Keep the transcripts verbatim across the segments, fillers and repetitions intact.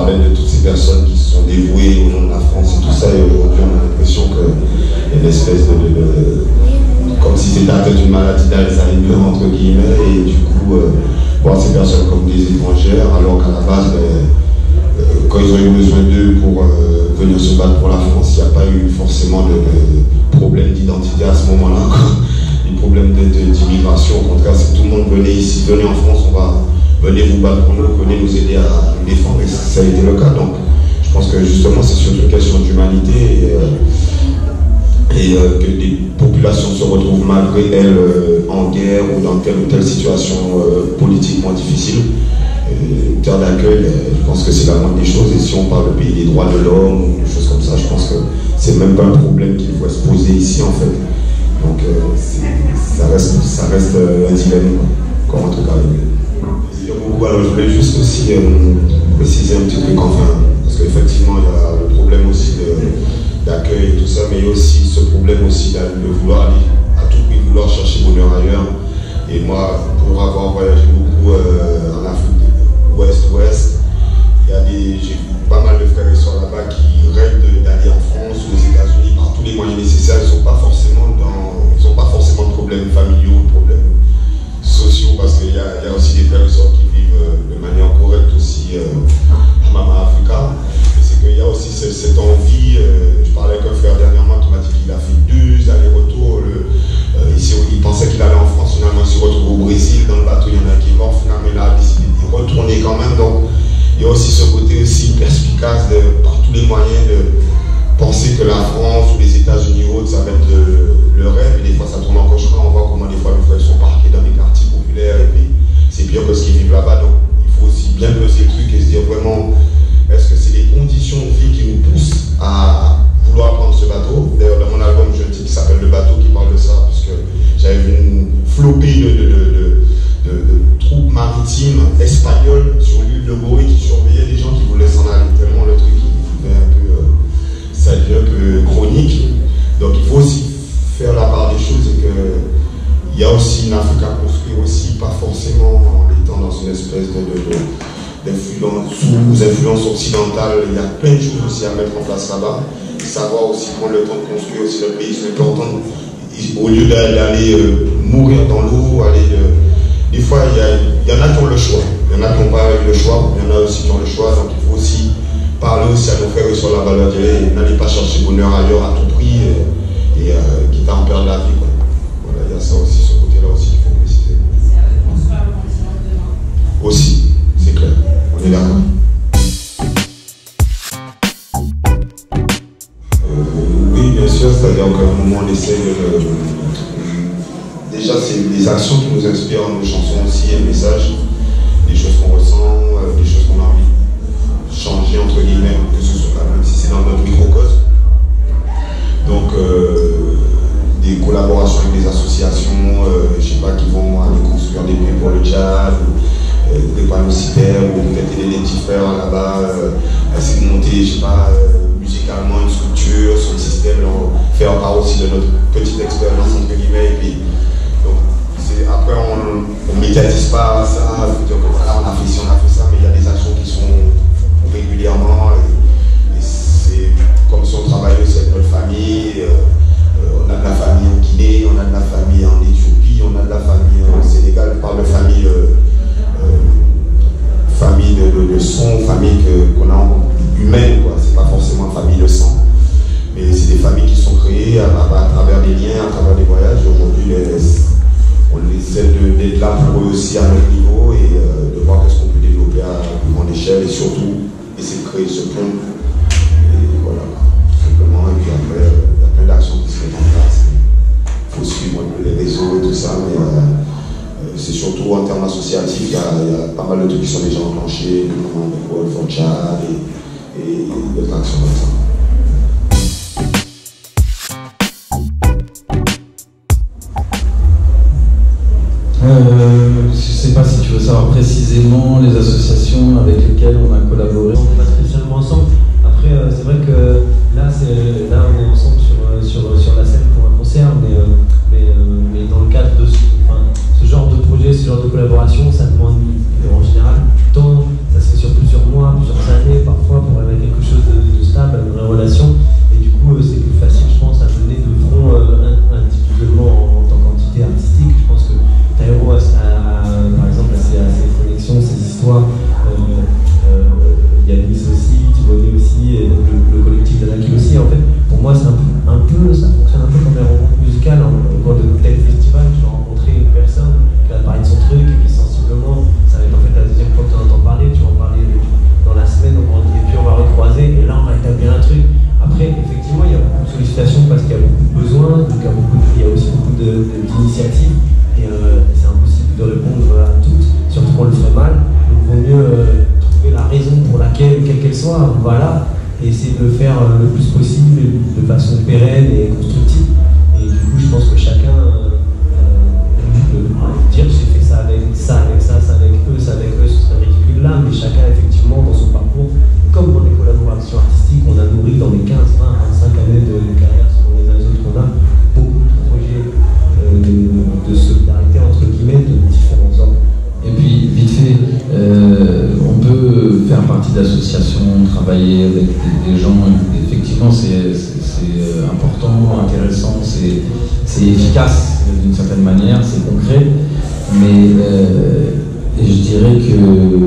parlait de toutes ces personnes qui se sont dévouées au nom de la France et tout ça, et aujourd'hui on a l'impression qu'il y a une espèce de, de, de comme si c'était atteint d'une maladie d'Alzheimer entre guillemets, et du coup euh, voir ces personnes comme des étrangères, alors qu'à la base, ben, euh, quand ils ont eu besoin d'eux pour euh, venir se battre pour la France, il n'y a pas eu forcément de, de problème d'identité à ce moment-là, des problèmes d'immigration. Au contraire, si tout le monde venait ici, venez en France, on va venez vous battre pour nous, venez nous aider à nous défendre, et ça, ça a été le cas. Donc je pense que justement c'est surtout une question d'humanité, et, euh, et euh, que des populations se retrouvent malgré elles euh, en guerre ou dans telle ou telle situation euh, politiquement difficile. Une terre d'accueil, je pense que c'est la moindre des choses, et si on parle de pays des droits de l'homme ou des choses comme ça, je pense que c'est même pas un problème qu'il faut se poser ici en fait. Donc euh, ça reste, ça reste euh, un dilemme, quoi, comme un truc à régler. Beaucoup. Alors je voulais juste aussi euh, préciser un petit truc, enfin, parce qu'effectivement il y a le problème aussi d'accueil et tout ça, mais il y a aussi ce problème aussi de, de vouloir aller à tout prix, vouloir chercher bonheur ailleurs. Et moi, pour avoir voyagé beaucoup euh, en Afrique ouest-ouest, il y a des, j'ai vu pas mal de frères et sœurs là-bas qui rêvent d'aller en France ou aux États-Unis par tous les moyens nécessaires. Ils sont pas forcément dans, ils n'ont pas forcément de problèmes familiaux, de problèmes sociaux, parce qu'il y, y a aussi des frères et sœurs qui vivent euh, de manière correcte aussi euh, à Mama Africa. Mais c'est qu'il y a aussi cette, cette envie. Euh, je parlais avec un frère dernièrement qui m'a dit qu'il a fait deux allers-retours. Euh, il pensait qu'il allait en France, finalement il se retrouve au Brésil, dans le bateau il y en a qui est mort, finalement il a décidé de retourner quand même. Donc il y a aussi ce côté aussi perspicace de, par tous les moyens de penser que la France ou les États-Unis ou autres, ça va être le, le rêve, et des fois ça tourne en cauchemar. On voit comment des fois les frères sont parqués dans des quartiers populaires, et puis c'est pire que ce qu'ils vivent là-bas. Donc il faut aussi bien peser le truc et se dire vraiment, est-ce que c'est les conditions de vie qui nous poussent à vouloir prendre ce bateau? D'ailleurs dans mon album j'ai un titre qui s'appelle Le Bateau qui parle de ça, puisque j'avais vu une flopée de, de, de, de, de, de troupes maritimes espagnoles sur l'île de Gorée qui surveillaient des gens qui voulaient s'en aller, tellement le truc il devient un peu euh, ça devient un peu chronique. Donc il faut aussi faire la part des choses, et qu'il y a aussi une Afrique à construire aussi, pas forcément en étant dans une espèce de, de, de d'influence, sous influence occidentale. Il y a plein de choses aussi à mettre en place là-bas. Savoir aussi prendre le temps de construire aussi le pays. C'est important, au lieu d'aller euh, mourir dans l'eau, aller de... Des fois, il y, a, il y en a qui ont le choix. Il y en a qui n'ont pas eu le choix, il y en a aussi qui ont le choix. Donc il faut aussi parler aussi à nos frères sur la valeur de n'allez pas chercher bonheur ailleurs à tout prix, et, et euh, quitte à en perdre la vie, quoi. Voilà, il y a ça aussi, ce côté-là aussi qu'il faut préciser. Aussi, c'est clair. On est d'accord. Euh, oui, bien sûr, c'est-à-dire qu'à un moment on essaie de... Déjà, c'est des actions qui nous inspirent dans nos chansons aussi, un message, des choses qu'on ressent, des choses qu'on a envie de changer, entre guillemets, que ce soit même si c'est dans notre microcosme. Donc, euh, des collaborations avec des associations, euh, je sais pas, qui vont aller construire des puits pour le Tchad, euh, des panneaux cyber, ou peut-être aider les petits frères là-bas, euh, essayer de monter, je sais pas, euh, musicalement une structure, son système, leur faire part aussi de notre petite expérience, entre guillemets, et puis après on ne médiatise pas ça, dire que voilà, on a fait ci, on a fait ça, mais il y a des actions qui sont régulièrement, et, et c'est comme si on travaillait aussi avec notre famille. Euh, on a de la famille en Guinée, on a de la famille en Éthiopie, on a de la famille au Sénégal. On parle de famille, euh, euh, famille de, de, de son, famille qu'on a humaine, quoi. C'est pas forcément famille de sang, mais c'est des familles qui sont créées à, à, à travers des liens, à travers des voyages. Aujourd'hui, on essaie d'être là pour eux aussi à notre niveau, et euh, de voir qu'est-ce qu'on peut développer à plus grande échelle, et surtout essayer de créer ce pont. Et voilà, simplement. Et puis après, il euh, y a plein d'actions qui se mettent en place. Il faut suivre les réseaux et tout ça, mais euh, euh, c'est surtout en termes associatifs, il y, y a pas mal de trucs qui sont déjà enclenchés, notamment le World for Tchad et, et, et d'autres actions comme ça. Euh, je ne sais pas si tu veux savoir précisément les associations avec lesquelles on a collaboré. On n'est pas spécialement ensemble. Après, euh, c'est vrai que là, c'est, là, on est ensemble sur, sur, sur la scène pour un concert, mais, euh, mais, euh, mais dans le cadre de ce, enfin, ce genre de projet, ce genre de collaboration, ça demande en général du temps, ça se fait sur plusieurs mois. peu, ça fonctionne un peu comme les rencontres musicales. Hein. Au cours de tel festival, tu vas rencontrer une personne qui va te parler de son truc, et puis sensiblement, ça va être en fait la deuxième fois que tu en entends parler, tu vas en parler dans la semaine, et puis on va recroiser, et là on va établir un truc. Après, effectivement, il y a beaucoup de sollicitations parce qu'il y a beaucoup de besoins, donc il y a, beaucoup de, il y a aussi beaucoup d'initiatives, et euh, c'est impossible de répondre à toutes, surtout qu'on le ferait mal. Donc il vaut mieux euh, trouver la raison pour laquelle, quelle qu'elle soit, voilà, et essayer de le faire euh, le plus possible, de façon pérenne et constructive. Et du coup, je pense que chacun euh, euh, peut dire j'ai fait ça avec ça, avec ça, ça avec eux, ça avec eux, ce serait ridicule là, mais chacun effectivement dans son parcours, comme dans les collaborations artistiques, on a nourri dans les quinze, vingt, vingt-cinq années de, de carrière selon les autres qu'on a, beaucoup de projets euh, de, de solidarité entre guillemets de différents ordres. Et puis, vite fait, euh, on peut faire partie d'associations, travailler avec des, des gens, effectivement c'est important, intéressant, c'est efficace d'une certaine manière, c'est concret, mais euh, et je dirais que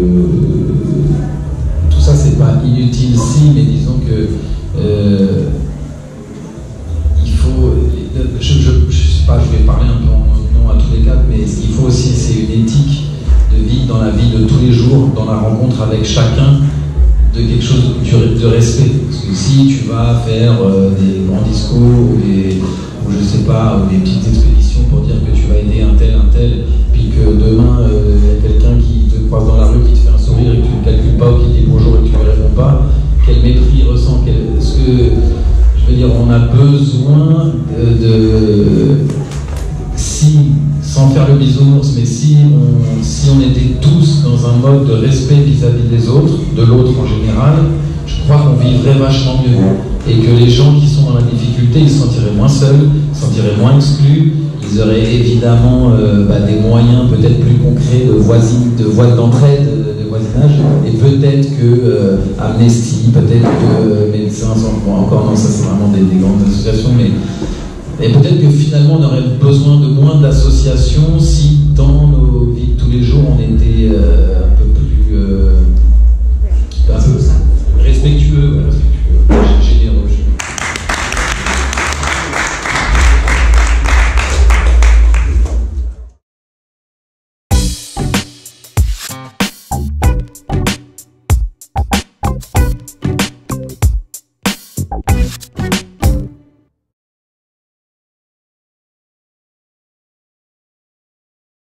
tout ça c'est pas inutile si, mais disons que euh, il faut, je, je, je sais pas, je vais parler un peu en nom à tous les cas, mais ce qu'il faut aussi c'est une éthique de vie dans la vie de tous les jours, dans la rencontre avec chacun, de quelque chose de respect. Parce que si tu vas faire euh, des grands discours ou, des, ou je sais pas, ou des petites expéditions pour dire que tu vas aider un tel, un tel, puis que demain il euh, y a quelqu'un qui te croise dans la rue, qui te fait un sourire et que tu ne calcules pas, ou qui te dit bonjour et que tu ne réponds pas, quel mépris il ressent, quel, est-ce que, je veux dire, on a besoin de, de si, sans faire le bisounours, mais si on, si on était tous dans un mode de respect vis-à-vis des autres, de l'autre en général, je crois qu'on vivrait vachement mieux. Et que les gens qui sont dans la difficulté, ils se sentiraient moins seuls, ils se sentiraient moins exclus, ils auraient évidemment euh, bah, des moyens peut-être plus concrets de voisine, de voie d'entraide, de, de voisinage, et peut-être que euh, Amnesty, peut-être que euh, Médecins sans bon, encore non, ça c'est vraiment des, des grandes associations, mais et peut-être que finalement on aurait besoin de moins d'associations si dans nos vies de tous les jours on était euh, un peu plus euh, un peu respectueux, respectueux, généreux. We'll be right back.